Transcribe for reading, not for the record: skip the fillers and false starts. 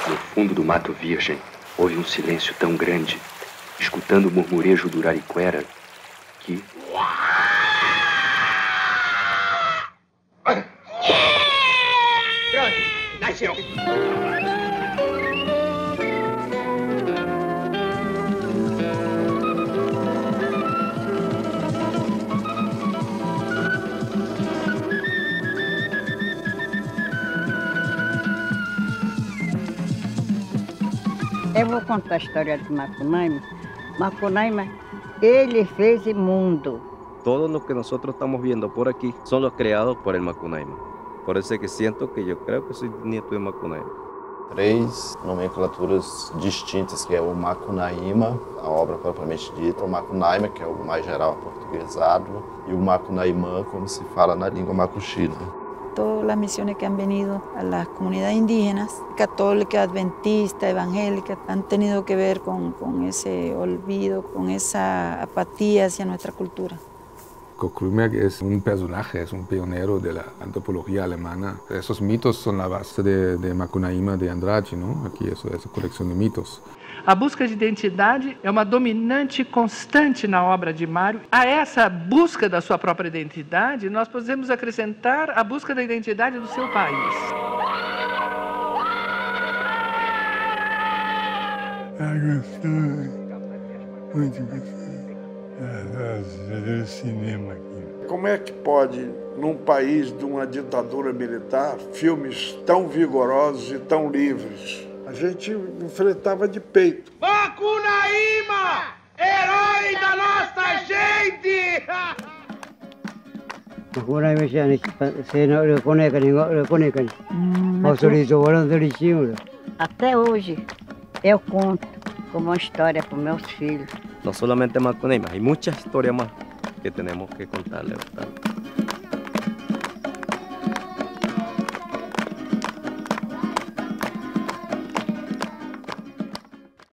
No fundo do mato virgem, houve um silêncio tão grande, escutando o murmurejo do Uraricuera, que... Pronto, nasceu. Eu vou contar a história de Macunaíma. Macunaíma, ele fez o mundo. Todo lo que nosotros estamos viendo por aquí son los creados por el Macunaíma. Por eso es que siento que yo creo que soy nieto de Macunaíma. 3 nomenclaturas distintas, que é o Macunaíma, a obra propriamente dita, o Macunaíma, que é o mais geral portuguesado, e o Macunaímã, como se fala na língua macuxi. Todas las misiones que han venido a las comunidades indígenas, católicas, adventistas, evangélicas, han tenido que ver con ese olvido, con esa apatía hacia nuestra cultura. Kuklujmek es un personaje, es un pionero de la antropología alemana. Esos mitos son la base de Macunaíma de Andrade, ¿no? Aquí esa colección de mitos. A busca de identidade é uma dominante constante na obra de Mário. A essa busca da sua própria identidade, nós podemos acrescentar a busca da identidade do seu país. Muito gostoso. Cinema aqui. Como é que pode, num país de uma ditadura militar, filmes tão vigorosos e tão livres? A gente enfrentava de peito. Macunaíma, herói da nossa gente! Macunaíma se não reconhecem. Até hoje, eu conto como uma história para meus filhos. No solamente Macunaíma, hay muchas historias más que tenemos que contarle, ¿verdad?